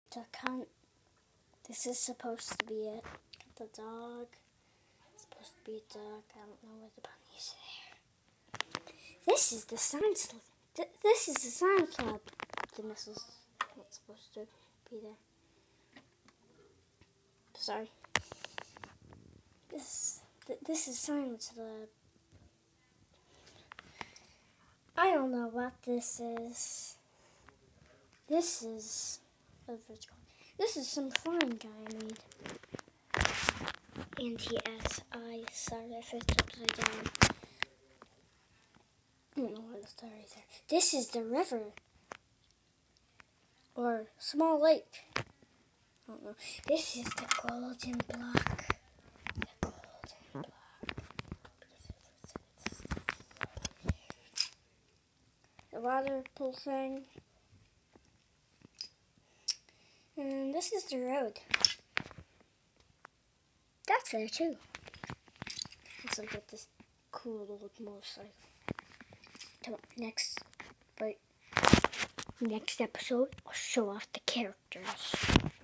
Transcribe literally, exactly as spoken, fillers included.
duck hunt. This is supposed to be it. The dog. It's supposed to be a duck. I don't know where the bunny is there. This is the science lab. Th this is the science lab. The missile's not supposed to be there. Sorry. This th this is science lab. I don't know what this is. This is this is some flying guy I made. Anti-S I. Sorry if it's upside down. I don't know what the story is there. This is the river. Or small lake. I don't know. This is the golden block. The golden block. The water pool thing. And this is the road. That's there too. Also get this cool old motorcycle. Come on, next, but next episode, I'll show off the characters.